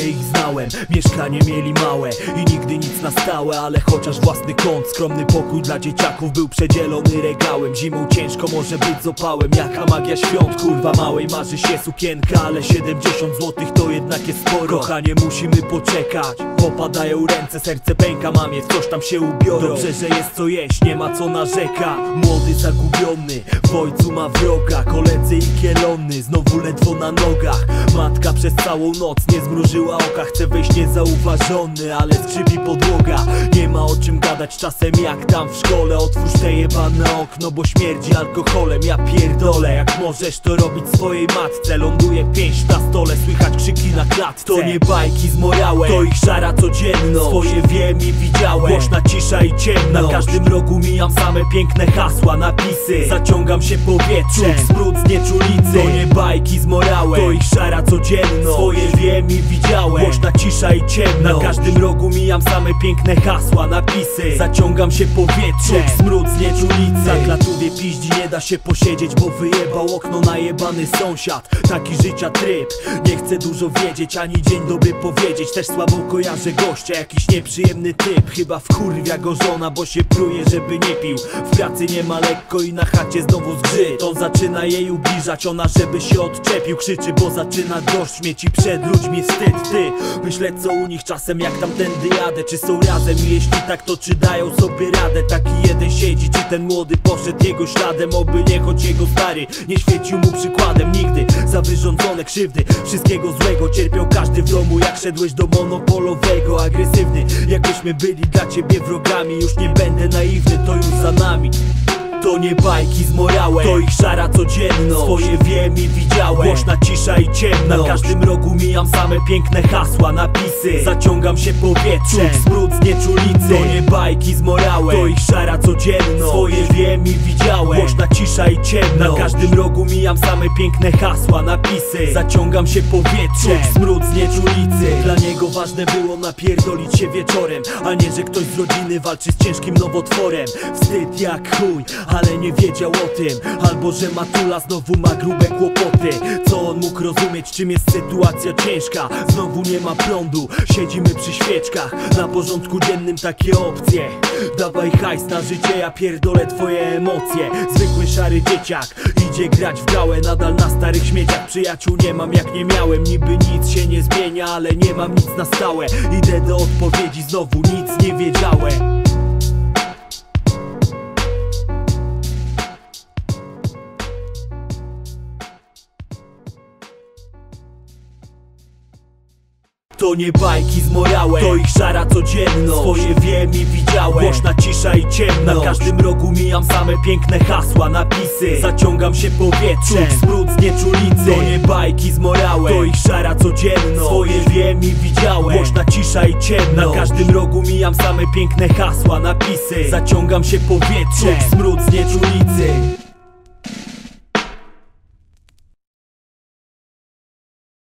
ich znałem. Mieszkanie mieli małe i nigdy nic na stałe, ale chociaż własny kąt, skromny pokój dla dzieciaków był przedzielony regałem. Zimą ciężko może być z opałem, jaka magia świąt. Kurwa małej marzy się sukienka, ale 70 złotych to jednak jest sporo. Kochanie, musimy poczekać, popadają ręce, serce pęka, mamie w coś tam się ubiorą. Dobrze, że jest co jeść, nie ma co narzeka. Młody zagubiony, w ojcu ma wroga. Koledzy i kielony, znowu ledwo na nogach. Matka przez całą noc nie zmrużyła oka. Chce wejść niezauważony, ale skrzypi podłoga. Nie ma o czym gadać czasem jak tam w szkole. Otwórz te jebane okno, bo śmierdzi alkoholem. Ja pierdolę, jak możesz to robić swojej matce. Ląduje pięść na stole, słychać krzyki na klatce. To nie bajki z Morałe, to ich szara codzienność. Swoje wiem i widziałem, głośna cisza i ciemność. Na każdym rogu mijam same piękne hasła, napisy. Zaciągam się powietrzem, smród z nieczulicy. To nie bajki z Morałe, to ich szara codzienność. Swoje wiem i widziałem, głośna cisza i ciemność. Na każdym rogu mijam same piękne hasła, napisy. Zaciągam się powietrzem, smród z nieczulicy. Za klatówie piździ nie da się posiedzieć, bo wyjebał okno najebany sąsiad. Taki życia tryb, nie chcę dużo wiedzieć, ani dzień dobry powiedzieć. Też słabo kojarzę gościa, jakiś nieprzyjemny typ. Chyba wkurwia go żona, bo się pruje, żeby nie pił. W pracy nie ma lekko i na chacie znowu zgrzyt. On zaczyna jej ubliżać, ona żeby się odczepił. Krzyczy, bo zaczyna dość mieć i przed ludźmi wstyd. Ty, myślę co u nich czasem jak tamtędy jadę. Czy są razem i jeśli tak, to czy dają sobie radę? Taki jeden siedzi, czy ten młody poszedł jego śladem? Oby nie choć jego stary nie świecił mu przykładem nigdy. Za wyrządzone krzywdy, wszystkiego złego cierpiał każdy w domu. Jak szedłeś do monopolowego, agresywny, jakbyśmy byli dla ciebie wrogami. Już nie będę naiwny, to już za nami. To nie bajki z Morałe, to ich szara codzienność. Swoje wiem i widziałem, głośna cisza i ciemność. Na każdym rogu mijam same piękne hasła, napisy. Zaciągam się powietrzem, smród z nieczulicy. To nie bajki z Morałe, to ich szara codzienność. Swoje wiem i widziałem, głośna cisza i ciemność. Na każdym rogu mijam same piękne hasła, napisy. Zaciągam się powietrzem, smród z nieczulicy. Dla niego ważne było napierdolić się wieczorem, a nie, że ktoś z rodziny walczy z ciężkim nowotworem. Wstyd jak chuj, ale nie wiedział o tym. Albo że matula znowu ma grube kłopoty. Co on mógł rozumieć, czym jest sytuacja ciężka? Znowu nie ma prądu, siedzimy przy świeczkach. Na porządku dziennym takie opcje. Dawaj hajs na życie, ja pierdolę twoje emocje. Zwykły szary dzieciak idzie grać w gałę, nadal na starych śmieciach. Przyjaciół nie mam jak nie miałem, niby nic się nie zmienia, ale nie mam nic na stałe. Idę do odpowiedzi, znowu nic nie wiedziałem. To nie bajki z Morałe, to ich szara codzienność. Swoje wiem i widziałem, głośna cisza i ciemność. Na każdym rogu mijam same piękne hasła, napisy. Zaciągam się powietrzem, smród z nieczulicy. To nie bajki z Morałe, to ich szara codzienność. Swoje wiem i widziałem, głośna cisza i ciemność. Na każdym rogu mijam same piękne hasła, napisy. Zaciągam się powietrzem, smród z nieczulicy.